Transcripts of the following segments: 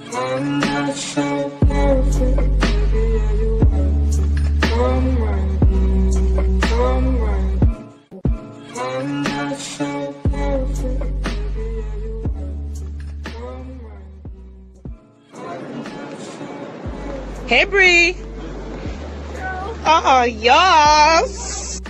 I'm not so perfect, baby, are you right? Come right, come right. I'm not so perfect, baby, are you right? Come right. Hey Bree. Oh yes.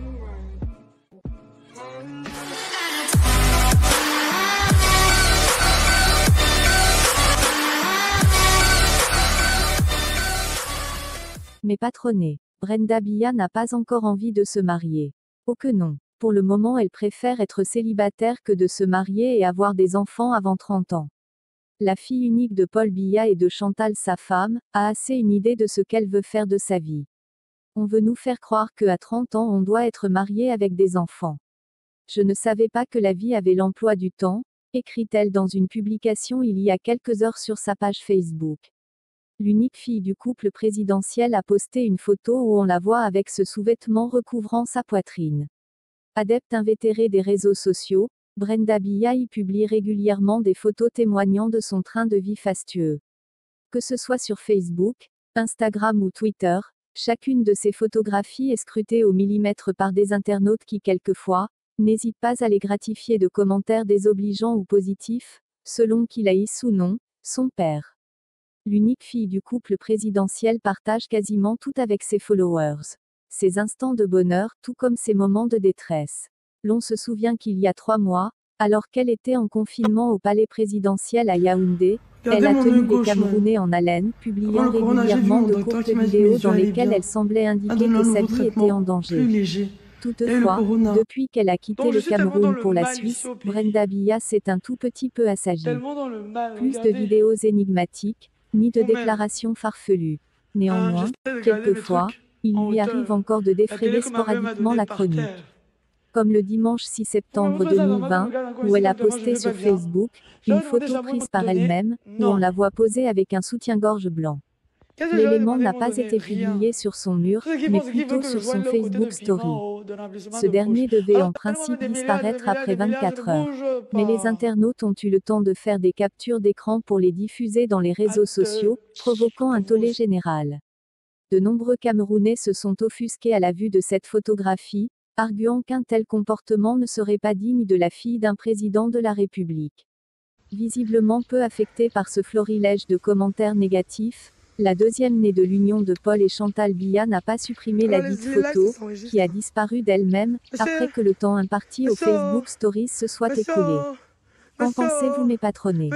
Mais patronnée, Brenda Bia n'a pas encore envie de se marier. Oh que non. Pour le moment elle préfère être célibataire que de se marier et avoir des enfants avant 30 ans. La fille unique de Paul Biya et de Chantal sa femme, a assez une idée de ce qu'elle veut faire de sa vie. On veut nous faire croire qu'à 30 ans on doit être marié avec des enfants. Je ne savais pas que la vie avait l'emploi du temps, écrit-elle dans une publication il y a quelques heures sur sa page Facebook. L'unique fille du couple présidentiel a posté une photo où on la voit avec ce sous-vêtement recouvrant sa poitrine. Adepte invétérée des réseaux sociaux, Brenda Bia y publie régulièrement des photos témoignant de son train de vie fastueux. Que ce soit sur Facebook, Instagram ou Twitter, chacune de ces photographies est scrutée au millimètre par des internautes qui quelquefois, n'hésitent pas à les gratifier de commentaires désobligeants ou positifs, selon qu'il haïsse ou non, son père. L'unique fille du couple présidentiel partage quasiment tout avec ses followers. Ses instants de bonheur, tout comme ses moments de détresse. L'on se souvient qu'il y a 3 mois, alors qu'elle était en confinement au palais présidentiel à Yaoundé, elle a tenu les Camerounais en haleine, publiant régulièrement de courtes vidéos dans lesquelles elle semblait indiquer que sa vie était en danger. Toutefois, depuis qu'elle a quitté le Cameroun pour la Suisse, Brenda Bia s'est un tout petit peu assagie. Plus de vidéos énigmatiques, ni de déclarations farfelues. Néanmoins, quelquefois, il lui arrive encore de défrayer sporadiquement la chronique. Comme le dimanche 6 septembre 2020, où elle a posté sur Facebook, une photo prise par elle-même, où on la voit poser avec un soutien-gorge blanc. L'élément n'a pas été publié sur son mur, mais plutôt sur son Facebook Story. Ce dernier devait en principe disparaître après 24 heures. Mais les internautes ont eu le temps de faire des captures d'écran pour les diffuser dans les réseaux sociaux, provoquant un tollé général. De nombreux Camerounais se sont offusqués à la vue de cette photographie, arguant qu'un tel comportement ne serait pas digne de la fille d'un président de la République. Visiblement peu affectée par ce florilège de commentaires négatifs, la deuxième née de l'union de Paul et Chantal Bia n'a pas supprimé la dite photo, qui a disparu d'elle-même, après que le temps imparti aux Facebook Stories se soit écoulé. Qu'en pensez-vous mes patronnés?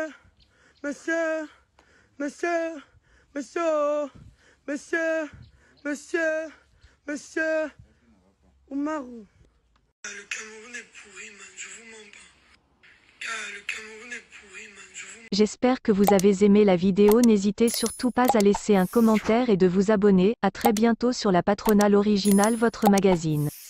Monsieur Oumarou. Le Cameroun est pourri, man, je vous mens pas. Le Cameroun est pourri, man, je vous mens pas. J'espère que vous avez aimé la vidéo, n'hésitez surtout pas à laisser un commentaire et de vous abonner. À très bientôt sur la Patronale Originale, votre magazine.